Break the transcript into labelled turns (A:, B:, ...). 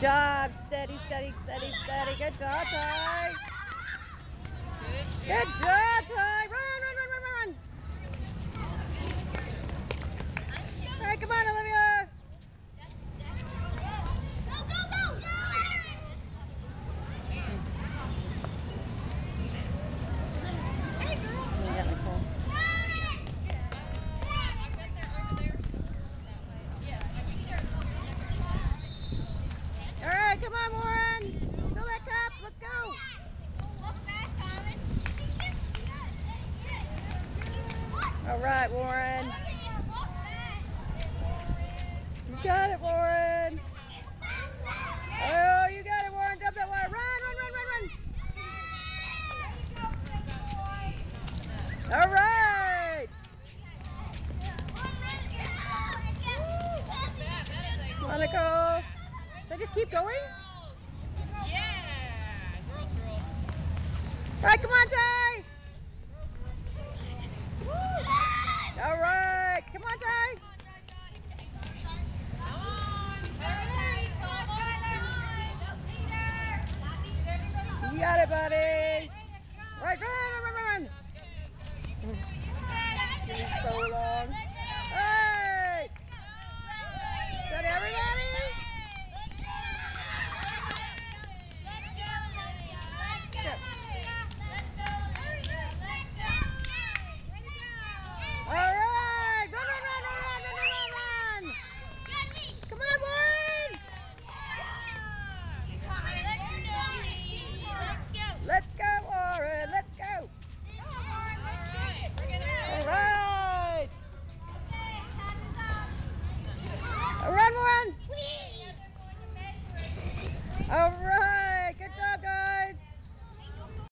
A: job. Steady, steady, steady, steady. Good job, Ty. Good job, Ty. Run, run, run, run, run. All right, come on, Olivia.
B: Go, go, go. Hey, girl.
A: Yeah, Nicole. All right, come on, Warren. Fill that cup. Let's go. All right, Warren. You got it, Warren. Oh, you got it, Warren. Dump that water. Run, run, run, run, run. All right. Come on, Nicole. They just keep going?
C: Yeah. Girls rule.
A: All right, come on, Ty. All right. Come on, Ty. You got it, buddy. Right, run, run, run, run. So long. Hey! Is that everybody? All right. Run, run, run, run, run, run, run, run. Come on, Warren. Let's go, Warren. Let's go. All right. Run, Warren. All right.